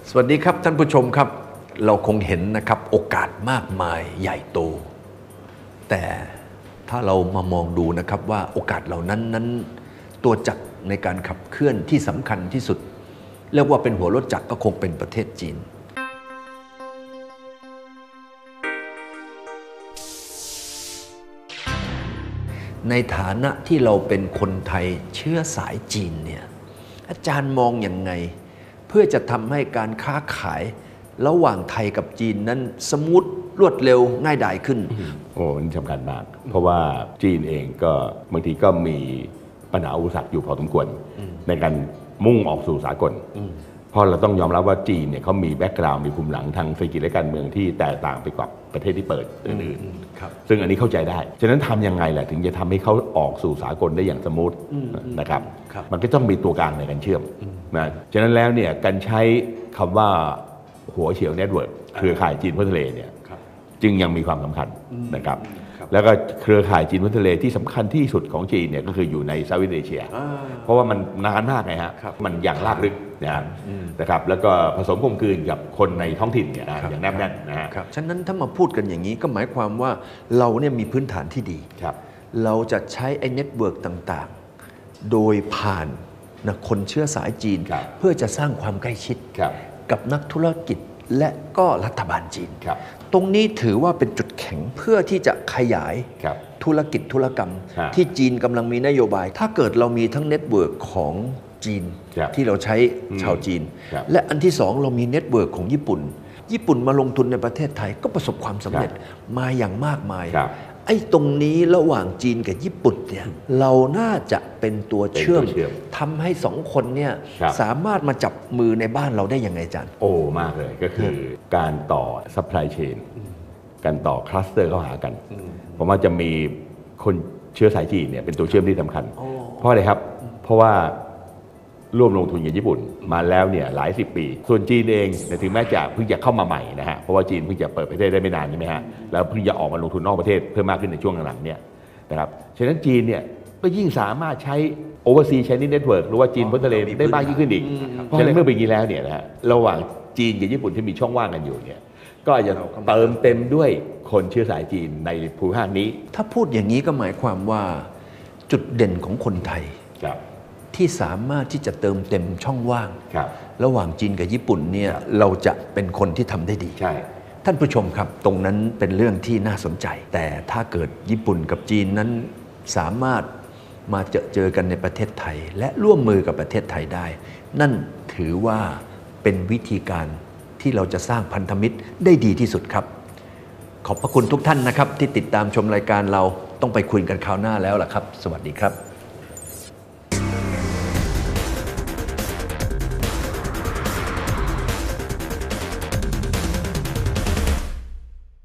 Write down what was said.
สวัสดีครับท่านผู้ชมครับเราคงเห็นนะครับโอกาสมากมายใหญ่โตแต่ถ้าเรามามองดูนะครับว่าโอกาสเหล่านั้นตัวจักรในการขับเคลื่อนที่สำคัญที่สุดเรียกว่าเป็นหัวรถจักรก็คงเป็นประเทศจีนในฐานะที่เราเป็นคนไทยเชื้อสายจีนเนี่ยอาจารย์มองอย่างไงเพื่อจะทำให้การค้าขายระหว่างไทยกับจีนนั้นสมูทรวดเร็วง่ายดายขึ้นโอ้นี่สำคัญมากเพราะว่าจีนเองก็บางทีก็มีปัญหาอุปสรรคอยู่พอสมควรในการมุ่งออกสู่สากลเพราะเราต้องยอมรับว่าจีนเนี่ยเขามีแบ็กกราวด์มีภูมิหลังทางเศรษฐกิจและการเมืองที่แตกต่างไปกว่าประเทศที่เปิดอื่นๆซึ่งอันนี้เข้าใจได้ฉะนั้นทำยังไงแหละถึงจะทำให้เขาออกสู่สากลได้อย่างสมูทนะครับมันก็ต้องมีตัวกลางในการเชื่อมนะฉะนั้นแล้วเนี่ยการใช้คำว่าหัวเฉียวเน็ตเวิร์กเครือข่ายจีนพ้นทะเลเนี่ยจึงยังมีความสำคัญนะครับแล้วก็เครือข่ายจีนพ้นทะเลที่สำคัญที่สุดของจีนเนี่ยก็คืออยู่ในเซาท์อีสต์เอเชียเพราะว่ามันนานมากไงฮะมันอย่างลากลึกนะครับแล้วก็ผสมกลมกลืนกับคนในท้องถิ่นเนี่ยอย่างแนบแน่นนะฮะฉะนั้นถ้ามาพูดกันอย่างนี้ก็หมายความว่าเราเนี่ยมีพื้นฐานที่ดีเราจะใช้ไอ้เน็ตเวิร์กต่างๆโดยผ่านคนเชื้อสายจีนเพื่อจะสร้างความใกล้ชิดกับนักธุรกิจและก็รัฐบาลจีนตรงนี้ถือว่าเป็นจุดแข็งเพื่อที่จะขยายธุรกิจธุรกรรมที่จีนกำลังมีนโยบายถ้าเกิดเรามีทั้งเน็ตเวิร์กของจีนที่เราใช้ชาวจีนและอันที่สองเรามีเน็ตเวิร์กของญี่ปุ่นมาลงทุนในประเทศไทยก็ประสบความสำเร็จมาอย่างมากมายไอ้ตรงนี้ระหว่างจีนกับญี่ปุ่นเนี่ยเราน่าจะเป็นตัวเชื่อมทำให้สองคนเนี่ยสามารถมาจับมือในบ้านเราได้ยังไงอาจารย์โอ้มากเลยก็คือการต่อซัพพลายเชนการต่อคลัสเตอร์เข้าหากันผมว่าจะมีคนเชื้อสายจีนเนี่ยเป็นตัวเชื่อมที่สำคัญเพราะอะไรครับเพราะว่าร่วมลงทุนกับญี่ปุ่นมาแล้วเนี่ยหลายสิบปีส่วนจีนเองถึงแม้จะเพิ่งจะเข้ามาใหม่นะฮะเพราะว่าจีนเพิ่งจะเปิดประเทศได้ไม่นานใช่ไหมฮะแล้วเพิ่งจะออกมาลงทุนนอกประเทศเพิ่มมากขึ้นในช่วงหลังๆเนี่ยนะครับฉะนั้นจีนเนี่ยก็ยิ่งสามารถใช้ Overseas Chinese Network หรือว่าจีนพ้นทะเลได้มากยิ่งขึ้นอีกเพราะฉะนั้นเมื่อเป็นอย่างนี้แล้วเนี่ยนะฮะระหว่างจีนกับญี่ปุ่นที่มีช่องว่างกันอยู่เนี่ยก็อาจจะเติมเต็มด้วยคนเชื้อสายจีนในภูมิภาคนี้ถ้าพูดอย่างนี้ก็หมายความว่าจุดเด่นของคนไทยที่สามารถที่จะเติมเต็มช่องว่างระหว่างจีนกับญี่ปุ่นเนี่ยเราจะเป็นคนที่ทำได้ดีใช่ท่านผู้ชมครับตรงนั้นเป็นเรื่องที่น่าสนใจแต่ถ้าเกิดญี่ปุ่นกับจีนนั้นสามารถมาเจอกันในประเทศไทยและร่วมมือกับประเทศไทยได้นั่นถือว่าเป็นวิธีการที่เราจะสร้างพันธมิตรได้ดีที่สุดครับขอบพระคุณทุกท่านนะครับที่ติดตามชมรายการเราต้องไปคุยกันคราวหน้าแล้วล่ะครับสวัสดีครับ